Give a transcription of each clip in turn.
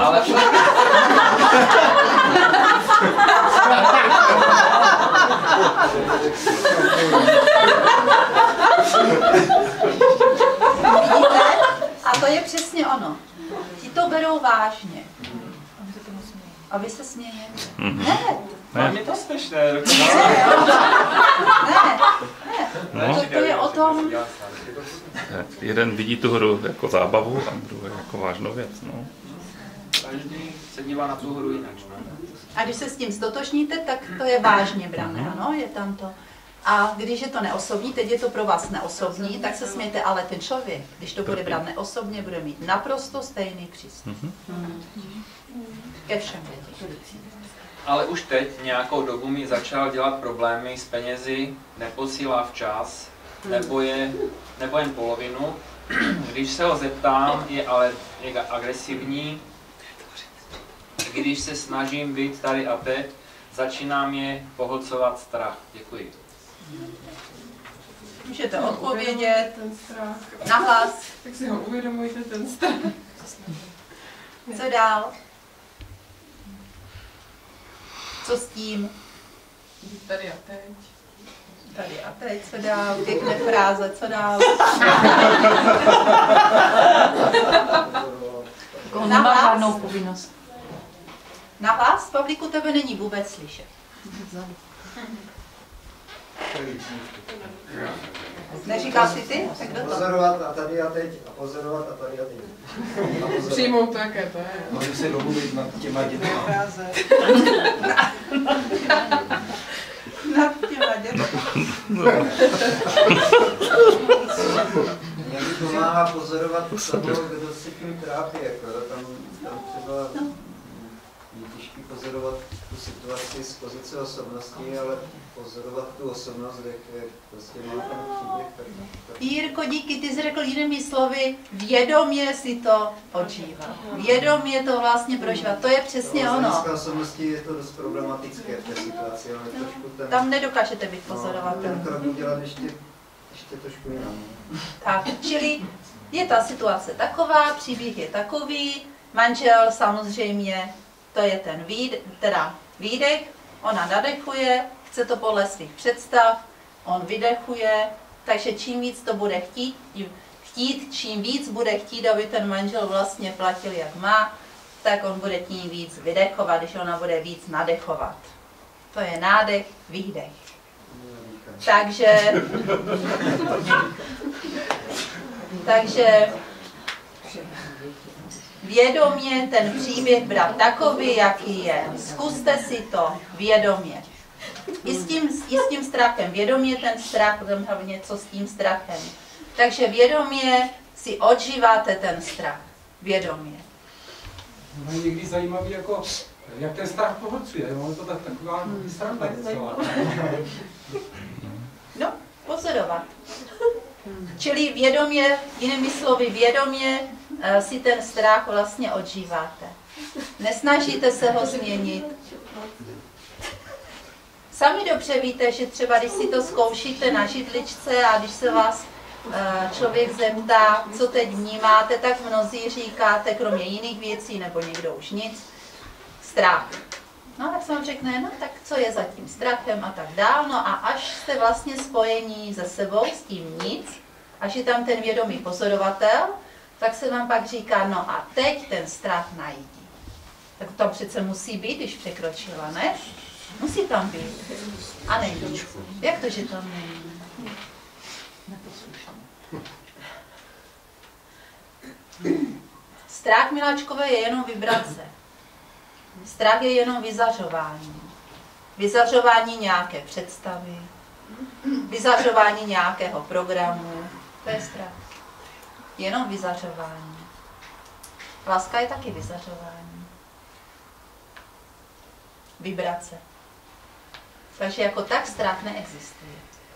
Ale... Vidíte? A to je přesně ono. Ti to berou vážně. A vy se smějete. Ne. Ne. Mě to směšné. Ne. To je o tom... Jeden vidí tu hru jako zábavu a druhý jako vážnou věc. No. Každý se dívá na tu hru jinak. A když se s tím stotožníte, tak to je vážně brané, ano, je tam to. A když je to neosobní, teď je to pro vás neosobní, tak se smějte, ale ten člověk, když to bude brát neosobně, bude mít naprosto stejný přístup. Ke všem věcí. Ale už teď nějakou dobu mi začal dělat problémy s penězi, neposílá včas, nebo jen polovinu. Když se ho zeptám, je agresivní. Když se snažím být tady a teď, začíná mě pohlcovat strach. Děkuji. Můžete odpovědět nahlas. Tak si ho uvědomujte, ten strach. Co dál? Co s tím? Tady a teď. Tady a teď, co dál? Pěkné fráze, co dál? Nemá žádnou povinnost. Nahlas? Pavlíku, tebe není vůbec slyšet. Neříkal jsi ty? Tak kdo to? Pozorovat a tady a teď, a pozorovat a tady a teď. Přijmout to, jaké to je. Můžu se domluvit nad těma dětma. Nad těma dětma. Mě by pomáhá pozorovat toho, kdo se tím trápí. Tam třeba je těžký pozorovat tu situaci z pozice osobnosti, ale pozorovat tu osobnost, jak prostě má ten příběh. Jirko, díky, ty jsi řekl jinými slovy, vědomě si to odžívat. Vědomě to vlastně prožívat. To je přesně ono. Z hlediska osobnosti je to dost problematické v té situaci, ale trošku ten... Tam nedokážete být pozorovatel. Ten krok udělat ještě trošku jinak. Tak, čili je ta situace taková, příběh je takový, manžel samozřejmě, to je ten výdech, ona nadechuje, chce to podle svých představ, on vydechuje, takže čím víc to bude chtít, čím víc bude chtít, aby ten manžel vlastně platil jak má, tak on bude tím víc vydechovat, když ona bude víc nadechovat. To je nádech, výdech. Takže vědomě ten příběh brát takový, jaký je. Zkuste si to vědomě. I s tím strachem. Vědomě ten strach, hlavně něco s tím strachem. Takže vědomě si odžíváte ten strach. Vědomě. No je někdy zajímavý, jako, jak ten strach pohlcuje. Je to taková strana celá. No, pozorovat. Čili vědomě, jinými slovy, vědomě si ten strach vlastně odžíváte. Nesnažíte se ho změnit. Sami dobře víte, že třeba když si to zkoušíte na židličce a když se vás člověk zeptá, co teď vnímáte, tak mnozí říkáte, kromě jiných věcí, nebo někdo už nic, strach. No tak se vám řekne, no tak co je za tím strachem a tak dál. No a až jste vlastně spojení se sebou s tím nic, až je tam ten vědomý pozorovatel, tak se vám pak říká, no a teď ten strach najdi. Tak to tam přece musí být, když překročila, ne? Musí tam být. A není. Jak to, že tam není? Strach, miláčkové, je jenom vibrace. Strach je jenom vyzařování. Vyzařování nějaké představy, vyzařování nějakého programu. To je strach. Jenom vyzařování. Láska je taky vyzařování. Vibrace. Takže jako tak strach neexistuje.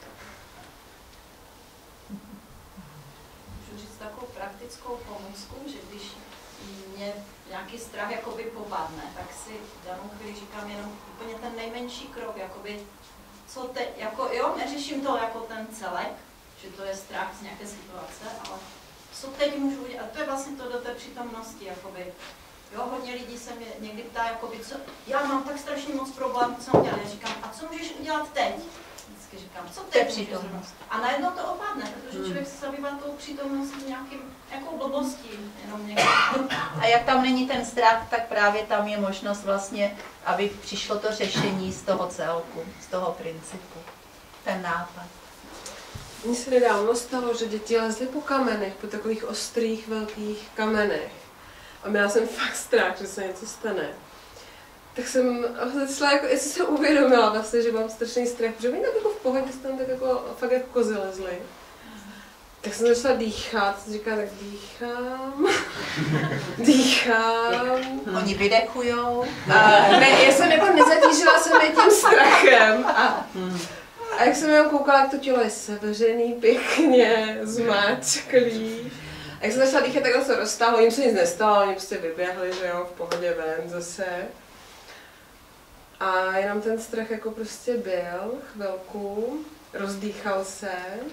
Můžu říct takovou praktickou pomůcku, že když mě nějaký strach jakoby popadne, tak si v danou chvíli říkám jenom úplně ten nejmenší krok, jakoby, co teď, jako jo, neřeším to jako ten celek, že to je strach z nějaké situace, ale co teď můžu udělat, a to je vlastně to do té přítomnosti, jakoby, Jo, hodně lidí se mě někdy ptá, jakoby, co, já mám tak strašně moc problémů, co mám dělat. Já říkám, a co můžeš udělat teď? Vždycky říkám, co teď můžeš udělat? A najednou to opadne, protože člověk se zabývá tou přítomností nějakou blbostí, jenom někdo. A jak tam není ten strach, tak právě tam je možnost vlastně, aby přišlo to řešení z toho celku, z toho principu, ten nápad. Mně se nedávno stalo, že děti lezly po kamenech, po takových ostrých, velkých kamenech. A měla jsem fakt strach, že se něco stane. Tak jsem začala, jako, jestli jsem uvědomila vlastně, že mám strašný strach, protože oni tak jako v pohodě tam tak jako, fakt jako kozy lezly. Tak jsem začala dýchat, říkala, tak dýchám, dýchám. Oni vydechujou. Ne, já jsem jako nezatížila jsem je tím strachem. A jak jsem jenom koukala, jak to tělo je sevřený, pěkně, zmáčklý. A jak jsem začala dýchat, takhle se roztáhlo, jim se nic nestalo, oni prostě vyběhli, že jo, v pohodě ven zase. A jenom ten strach jako prostě byl chvilku, rozdýchal se.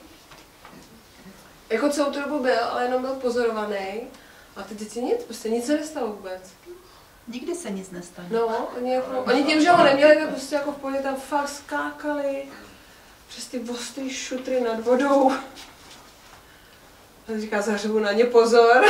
Jako celou tu dobu byl, ale jenom byl pozorovaný. A ty děti nic, prostě nic se nestalo vůbec. Nikdy se nic nestane. No, oni tím, že ho neměli, tak prostě jako v pohodě tam fakt skákali přes ty ostrý šutry nad vodou. A říká, zařvu na ně pozor.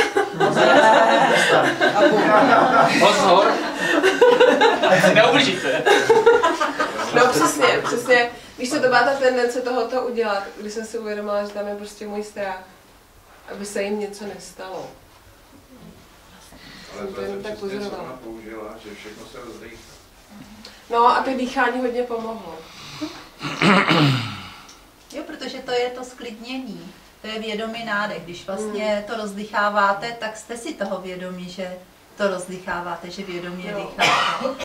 Pozor! Ale si neublížíte. No přesně. Víš co, to byla ta tendence tohoto udělat, když jsem si uvědomila, že tam je prostě můj strach, aby se jim něco nestalo. Ale to je přesně, co ona použila, že všechno se rozdýchá. No a to dýchání hodně pomohlo. Jo, protože to je to sklidnění. To je vědomý nádech. Když vlastně to rozdýcháváte, tak jste si toho vědomí, že to rozdýcháváte, že vědomě dýcháte.